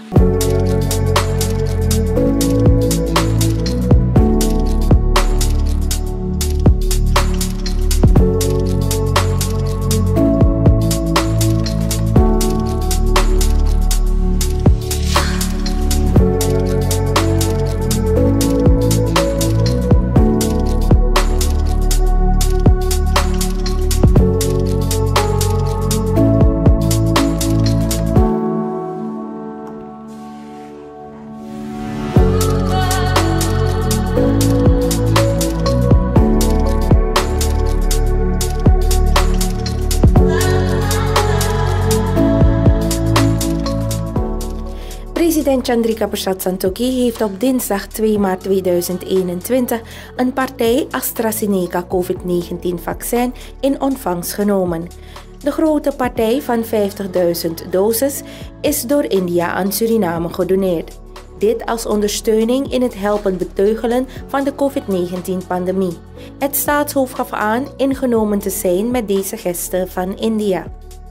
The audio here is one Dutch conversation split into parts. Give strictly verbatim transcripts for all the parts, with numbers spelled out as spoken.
President Chandrika Prasad Santokhi heeft op dinsdag twee maart tweeduizend eenentwintig een partij AstraZeneca COVID negentien vaccin in ontvangst genomen. De grote partij van vijftigduizend doses is door India aan Suriname gedoneerd. Dit als ondersteuning in het helpen beteugelen van de COVID negentien pandemie. Het staatshoofd gaf aan ingenomen te zijn met deze geste van India.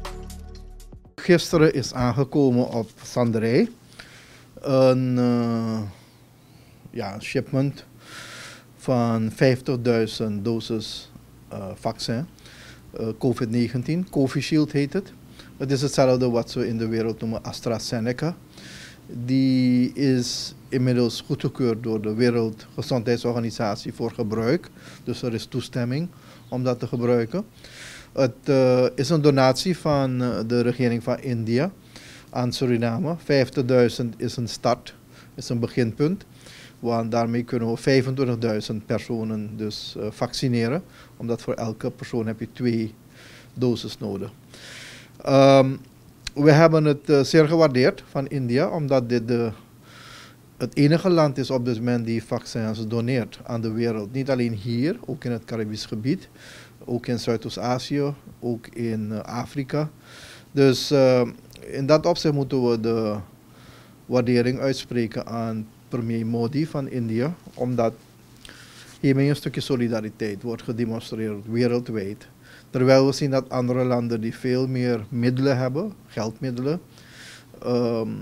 Gisteren is aangekomen op Sanderij een uh, ja, shipment van vijftigduizend doses uh, vaccin, uh, COVID negentien. Covishield heet het. Het is hetzelfde wat ze in de wereld noemen AstraZeneca. Die is inmiddels goedgekeurd door de Wereldgezondheidsorganisatie voor gebruik. Dus er is toestemming om dat te gebruiken. Het uh, is een donatie van uh, de regering van India aan Suriname. vijftigduizend is een start, is een beginpunt. Want daarmee kunnen we vijfentwintigduizend personen dus uh, vaccineren. Omdat voor elke persoon heb je twee doses nodig. Um, we hebben het uh, zeer gewaardeerd van India, omdat dit de, het enige land is op dit moment die vaccins doneert aan de wereld. Niet alleen hier, ook in het Caribisch gebied. Ook in Zuidoost-Azië, ook in uh, Afrika. Dus uh, in dat opzicht moeten we de waardering uitspreken aan premier Modi van India. Omdat hiermee een stukje solidariteit wordt gedemonstreerd wereldwijd. Terwijl we zien dat andere landen die veel meer middelen hebben, geldmiddelen, um,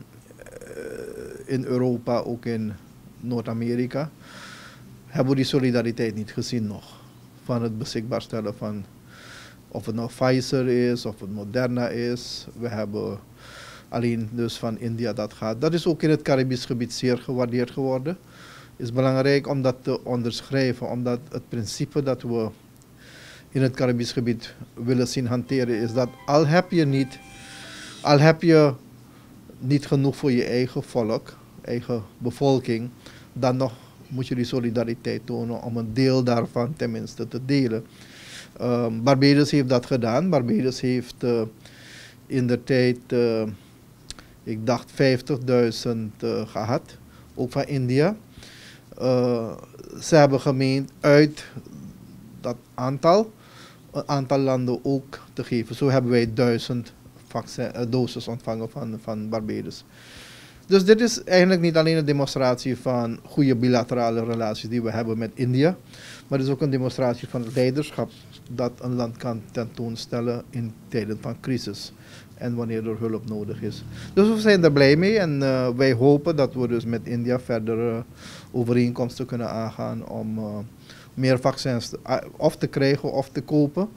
in Europa, ook in Noord-Amerika, hebben we die solidariteit niet gezien nog. Van het beschikbaar stellen van, of het nou Pfizer is, of het Moderna is. We hebben alleen dus van India dat gaat. Dat is ook in het Caribisch gebied zeer gewaardeerd geworden. Het is belangrijk om dat te onderschrijven, omdat het principe dat we in het Caribisch gebied willen zien hanteren is dat al heb je niet, al heb je niet genoeg voor je eigen volk, eigen bevolking, dan nog moet je die solidariteit tonen om een deel daarvan tenminste te delen. Um, Barbados heeft dat gedaan. Barbados heeft uh, in de tijd, uh, ik dacht vijftigduizend uh, gehad, ook van India. Uh, ze hebben gemeend uit dat aantal, een aantal landen ook te geven. Zo hebben wij duizend vaccin, uh, doses ontvangen van, van Barbados. Dus dit is eigenlijk niet alleen een demonstratie van goede bilaterale relaties die we hebben met India, maar het is ook een demonstratie van leiderschap dat een land kan tentoonstellen in tijden van crisis en wanneer er hulp nodig is. Dus we zijn er blij mee en uh, wij hopen dat we dus met India verder uh, overeenkomsten kunnen aangaan om uh, meer vaccins te, uh, of te krijgen of te kopen.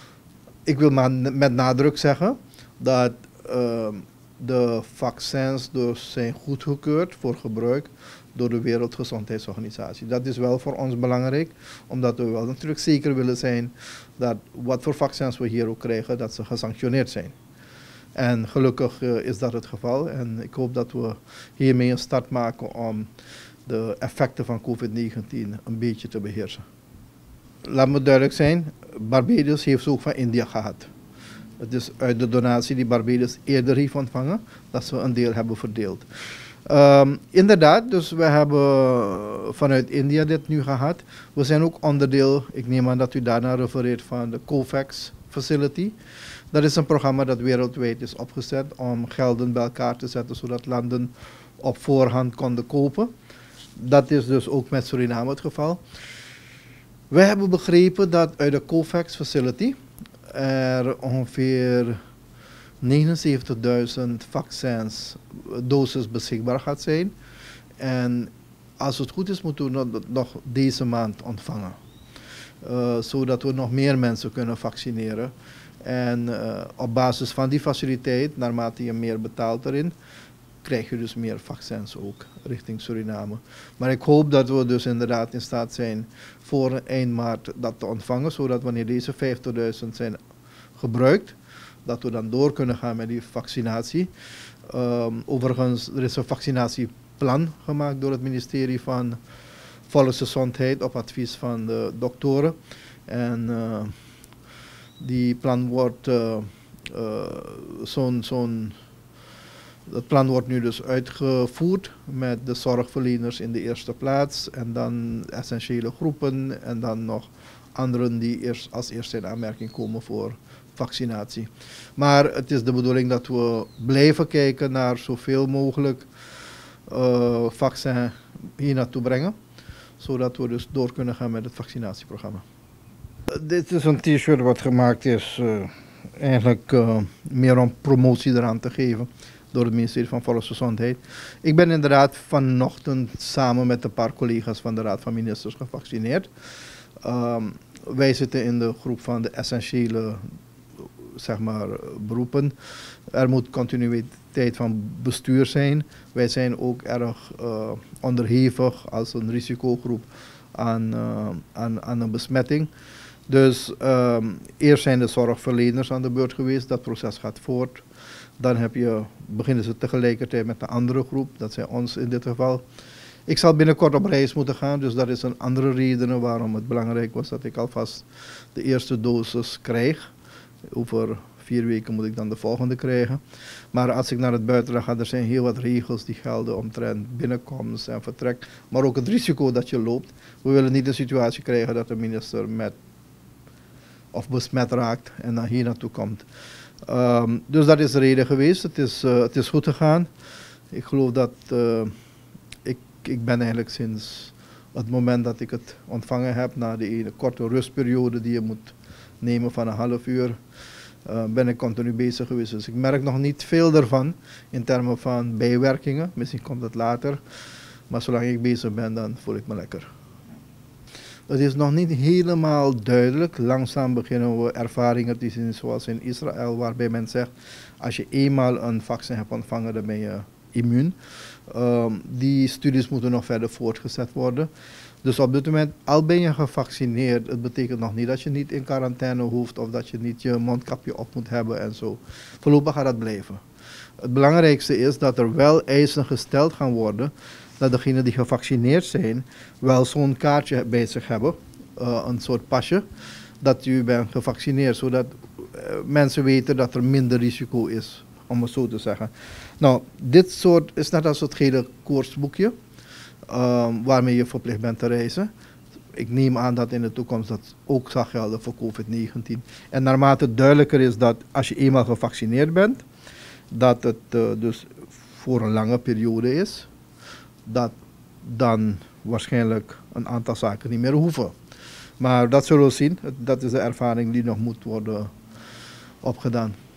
Ik wil maar met nadruk zeggen dat uh, de vaccins dus zijn goedgekeurd voor gebruik door de Wereldgezondheidsorganisatie. Dat is wel voor ons belangrijk, omdat we wel natuurlijk zeker willen zijn dat wat voor vaccins we hier ook krijgen, dat ze gesanctioneerd zijn. En gelukkig uh, is dat het geval en ik hoop dat we hiermee een start maken om de effecten van COVID negentien een beetje te beheersen. Laat me duidelijk zijn, Barbados heeft ook van India gehad. Het is uit de donatie die Barbados eerder heeft ontvangen, dat ze een deel hebben verdeeld. Um, inderdaad, dus we hebben vanuit India dit nu gehad. We zijn ook onderdeel, ik neem aan dat u daarna refereert, van de COVAX Facility. Dat is een programma dat wereldwijd is opgezet om gelden bij elkaar te zetten, zodat landen op voorhand konden kopen. Dat is dus ook met Suriname het geval. We hebben begrepen dat uit de COVAX Facility er ongeveer negenenzeventigduizend vaccins, doses beschikbaar gaat zijn. En als het goed is, moeten we nog, nog deze maand ontvangen. Uh, zodat we nog meer mensen kunnen vaccineren. En uh, op basis van die faciliteit, naarmate je meer betaalt erin, krijg je dus meer vaccins ook richting Suriname. Maar ik hoop dat we dus inderdaad in staat zijn voor eind maart dat te ontvangen, zodat wanneer deze vijftigduizend zijn gebruikt, dat we dan door kunnen gaan met die vaccinatie. Um, overigens, er is een vaccinatieplan gemaakt door het ministerie van Volksgezondheid op advies van de doktoren. En uh, die plan wordt uh, uh, zo'n zo'n Het plan wordt nu dus uitgevoerd met de zorgverleners in de eerste plaats en dan essentiële groepen en dan nog anderen die eerst als eerste in aanmerking komen voor vaccinatie. Maar het is de bedoeling dat we blijven kijken naar zoveel mogelijk uh, vaccin hier naartoe brengen, zodat we dus door kunnen gaan met het vaccinatieprogramma. Dit is een t-shirt wat gemaakt is uh, eigenlijk uh, meer om promotie eraan te geven door het ministerie van Volksgezondheid. Ik ben inderdaad vanochtend samen met een paar collega's van de Raad van Ministers gevaccineerd. Um, wij zitten in de groep van de essentiële zeg maar, beroepen. Er moet continuïteit van bestuur zijn. Wij zijn ook erg uh, onderhevig als een risicogroep aan, uh, aan, aan een besmetting. Dus um, eerst zijn de zorgverleners aan de beurt geweest. Dat proces gaat voort. Dan heb je, beginnen ze tegelijkertijd met de andere groep, dat zijn ons in dit geval. Ik zal binnenkort op reis moeten gaan, dus dat is een andere reden waarom het belangrijk was dat ik alvast de eerste dosis krijg. Over vier weken moet ik dan de volgende krijgen. Maar als ik naar het buitenland ga, er zijn heel wat regels die gelden omtrent binnenkomst en vertrek. Maar ook het risico dat je loopt. We willen niet een situatie krijgen dat de minister met of besmet raakt en dan hier naartoe komt. Um, dus dat is de reden geweest. Het is, uh, het is goed gegaan. Ik geloof dat uh, ik, ik ben eigenlijk sinds het moment dat ik het ontvangen heb, na de ene korte rustperiode die je moet nemen van een half uur, uh, ben ik continu bezig geweest. Dus ik merk nog niet veel ervan in termen van bijwerkingen. Misschien komt het later. Maar zolang ik bezig ben, dan voel ik me lekker. Het is nog niet helemaal duidelijk. Langzaam beginnen we ervaringen te zien zoals in Israël, waarbij men zegt, als je eenmaal een vaccin hebt ontvangen, dan ben je immuun. Um, die studies moeten nog verder voortgezet worden. Dus op dit moment, al ben je gevaccineerd, het betekent nog niet dat je niet in quarantaine hoeft of dat je niet je mondkapje op moet hebben en zo. Voorlopig gaat dat blijven. Het belangrijkste is dat er wel eisen gesteld gaan worden dat degenen die gevaccineerd zijn wel zo'n kaartje bij zich hebben, uh, een soort pasje, dat u bent gevaccineerd, zodat uh, mensen weten dat er minder risico is, om het zo te zeggen. Nou, dit soort is net als het gele koortsboekje, uh, waarmee je verplicht bent te reizen. Ik neem aan dat in de toekomst dat ook zal gelden voor COVID negentien. En naarmate het duidelijker is dat als je eenmaal gevaccineerd bent, dat het uh, dus voor een lange periode is, dat dan waarschijnlijk een aantal zaken niet meer hoeven. Maar dat zullen we zien. Dat is de ervaring die nog moet worden opgedaan.